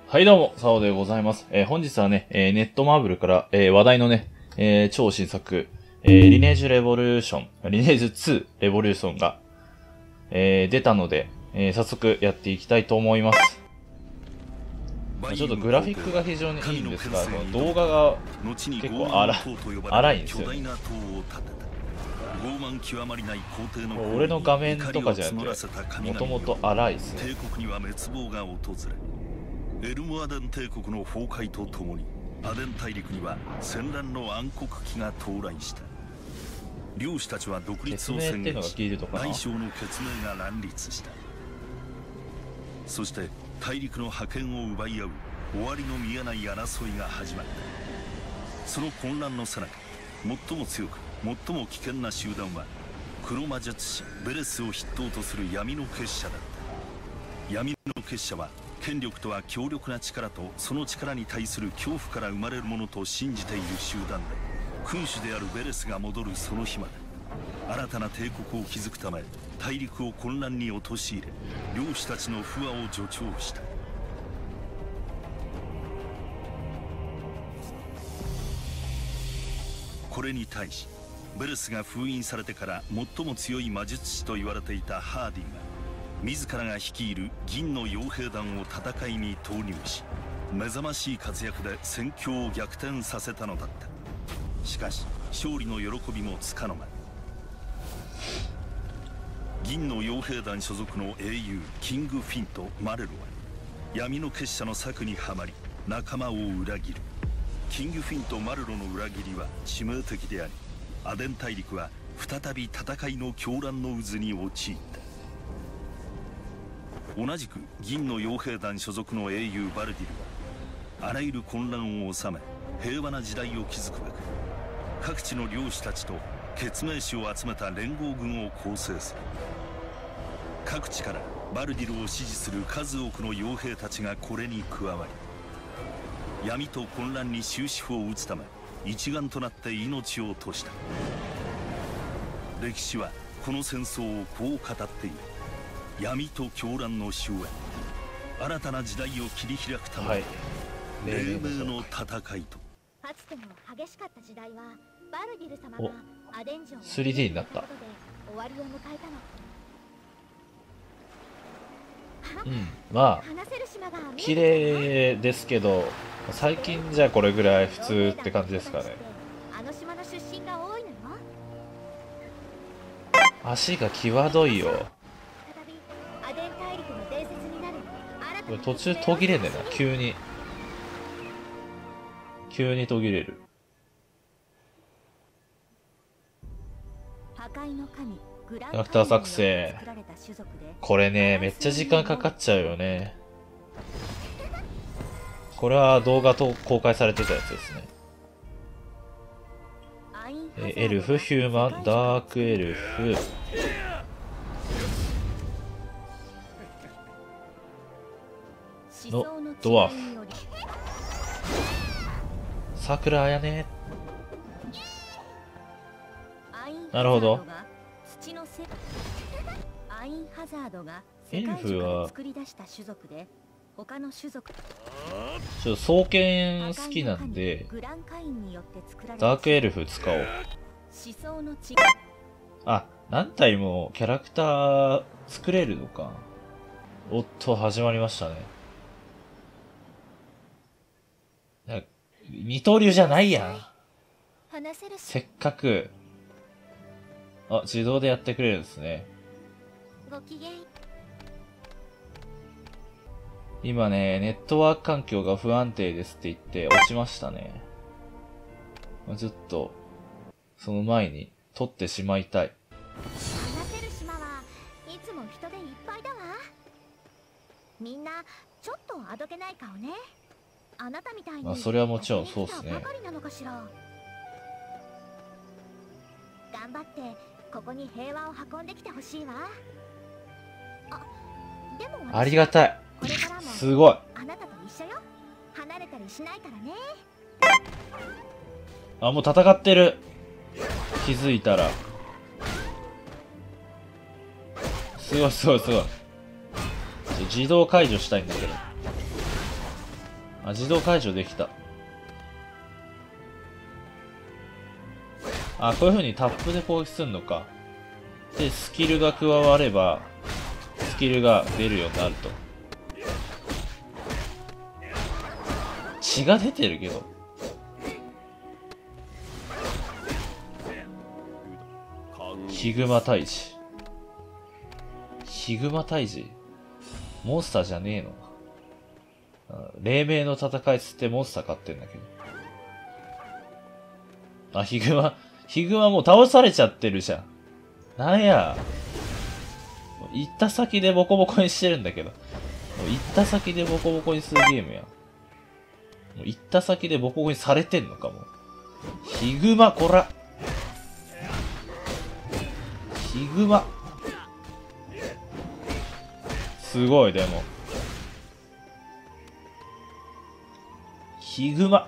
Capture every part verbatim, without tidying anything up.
はいどうも、サオでございます。えー本日はね、えーネットマーブルから、えー話題のね、えー超新作、えーリネージュレボリューション、リネージュツーレボリューションが、えー出たので、えー早速やっていきたいと思います。ちょっとグラフィックが非常にいいんですが、その動画が結構荒荒いんですよね。俺の画面とかじゃなくて、もともと荒いですね。 エルモアデン帝国の崩壊とともにアデン大陸には戦乱の暗黒期が到来した。領主たちは独立を宣言し、大小の血盟が乱立した。そして大陸の覇権を奪い合う終わりの見えない争いが始まった。その混乱のさなか、最も強く最も危険な集団は黒魔術師ベレスを筆頭とする闇の結社だった。闇の結社は権力とは強力な力とその力に対する恐怖から生まれるものと信じている集団で、君主であるベレスが戻るその日まで新たな帝国を築くため大陸を混乱に陥れ、領主たちの不和を助長した。これに対しベレスが封印されてから最も強い魔術師と言われていたハーディンが自らが率いる銀の傭兵団を戦いに投入し、目覚ましい活躍で戦況を逆転させたのだった。しかし勝利の喜びもつかの間、銀の傭兵団所属の英雄キング・フィンとマレロは闇の結社の策にはまり仲間を裏切る。キング・フィンとマレロの裏切りは致命的であり、アデン大陸は再び戦いの狂乱の渦に陥った。同じく銀の傭兵団所属の英雄バルディルはあらゆる混乱を収め平和な時代を築くべく、各地の領主たちと血盟士を集めた連合軍を構成する。各地からバルディルを支持する数多くの傭兵たちがこれに加わり、闇と混乱に終止符を打つため一丸となって命を落とした。歴史はこの戦争をこう語っている。闇と狂乱の終焉、新たな時代を切り開くための黎明の戦いと。 かつての激しかった時代はバルディル様がアデン城をスリーディー になった。 終わりを迎えたの。 うん、まあ綺麗ですけど、最近じゃこれぐらい普通って感じですかね。 あの島の出身が多いのよ。 足が際どいよ。 アデン大陸の伝説になるこれ途中途切れんねんな、急に急に途切れる。 破壊の神グランキャラクター作成、これねめっちゃ時間かかっちゃうよね。これは動画と公開されてたやつですね。えエルフ、ヒューマン、ダークエルフ、のドワーフ、桜やね。なるほど。エルフはちょっと双剣好きなんでダークエルフ使おう。あ、何体もキャラクター作れるのか。おっと始まりましたね。二刀流じゃないやん。せっかく。あ、自動でやってくれるんですね。今ね、ネットワーク環境が不安定ですって言って落ちましたね。ちょっと、その前に取ってしまいたい。 話せる島はいつも人でいっぱいだわ。みんなちょっとあどけない顔ね。あなたみたいに。 あ、それはもちろんそうですね。 ばかりなのかしら。頑張ってここに平和を運んできてほしいわ。あ、でもありがたい。すごい。 あなたと一緒よ。離れたりしないからね。 あ、もう戦ってる。気づいたら。すごいすごいすごい。自動解除したいんだけど。 あ、自動解除できた。あ、こういう風にタップで攻撃するのか。で、スキルが加われば、スキルが出るようになると。血が出てるけど。ヒグマ退治。ヒグマ退治モンスターじゃねえの。黎明の戦いつってモンスター買ってんだけど。あ、ヒグマ、ヒグマもう倒されちゃってるじゃん。なんや。行った先でボコボコにしてるんだけど。もう行った先でボコボコにするゲームやん。もう行った先でボコボコにされてんのかも。ヒグマ、こら。ヒグマ。すごい、でも。ヒグマ。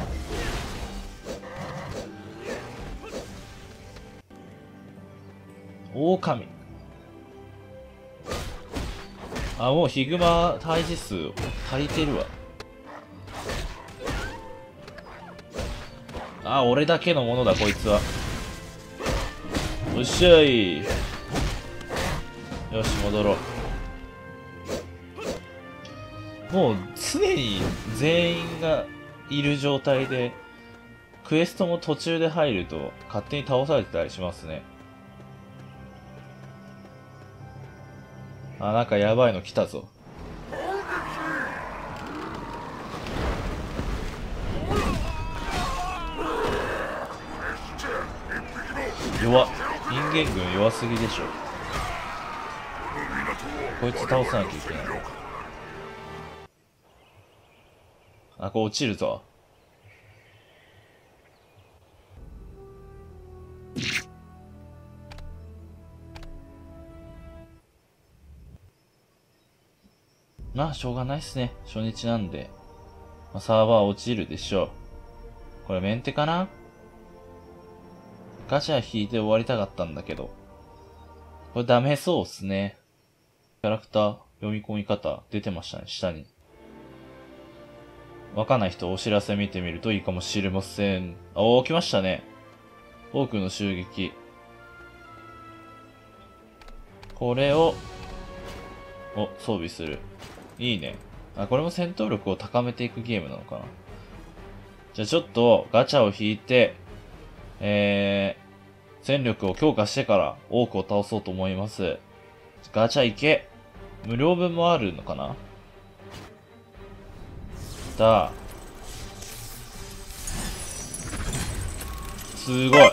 狼。あ、もうヒグマ退治数足りてるわ。あ、俺だけのものだ、こいつは。よっしゃい。よし、戻ろう。もう常に全員がいる状態で、クエストも途中で入ると勝手に倒されてたりしますね。あ、なんかやばいの来たぞ。弱っ。人間軍弱すぎでしょ。こいつ倒さなきゃいけない。あ、これ落ちるぞ。まあ、しょうがないっすね。初日なんで。まあ、サーバー落ちるでしょう。これメンテかな？ガチャ引いて終わりたかったんだけど。これダメそうっすね。キャラクター、読み込み方、出てましたね、下に。わかんない人お知らせ見てみるといいかもしれません。あ、おー、来ましたね。多くの襲撃。これを、お、装備する。いいね。あ、これも戦闘力を高めていくゲームなのかな。じゃあちょっとガチャを引いて、えー、戦力を強化してから多くを倒そうと思います。ガチャいけ。無料分もあるのかな。だ。すごい。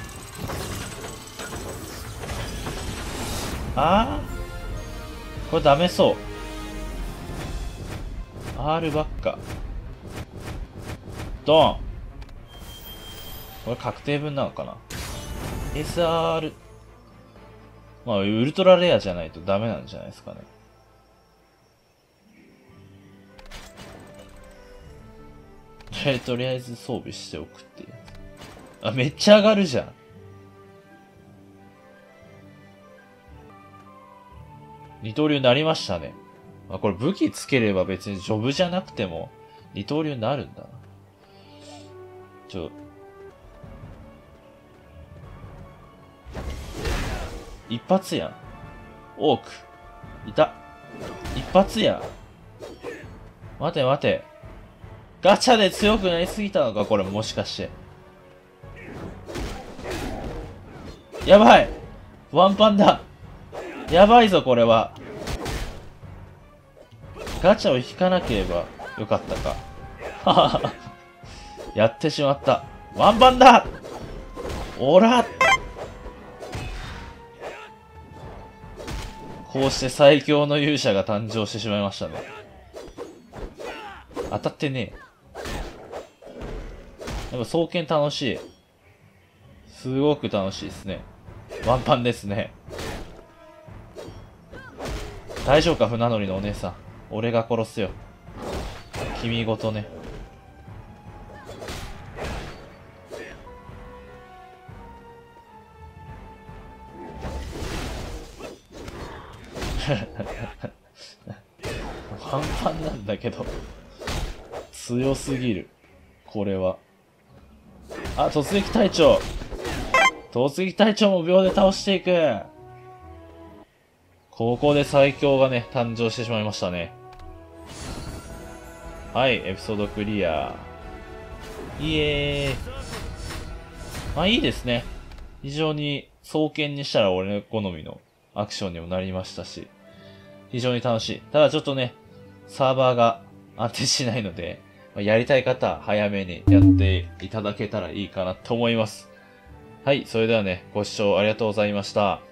あー、これダメそう。R ばっか。ドン。これ確定分なのかな。 エスアール。まあ、ウルトラレアじゃないとダメなんじゃないですかね。とりあえず装備しておくっていう。あ、めっちゃ上がるじゃん。二刀流になりましたね。あ、これ武器つければ別にジョブじゃなくても二刀流になるんだな。ちょ、一発やん。多く。いた。一発やん。待て待て。ガチャで強くなりすぎたのかこれもしかして。やばい。ワンパンだ。やばいぞこれは。ガチャを引かなければよかったか。ははは。やってしまった。ワンパンだ。おら。こうして最強の勇者が誕生してしまいましたね。当たってねえ。でも双剣楽しい。すごく楽しいですね。ワンパンですね。大丈夫か船乗りのお姉さん。俺が殺すよ。君ごとね。パンパンなんだけど。 強すぎる。これは。あ、突撃隊長突撃隊長も秒で倒していく。ここで最強がね、誕生してしまいましたね。はい、エピソードクリア。イエーイ。まあいいですね。非常に双剣にしたら俺の好みのアクションにもなりましたし、非常に楽しい。ただちょっとね、サーバーが安定しないので、やりたい方は早めにやっていただけたらいいかなと思います。はい、それではね、ご視聴ありがとうございました。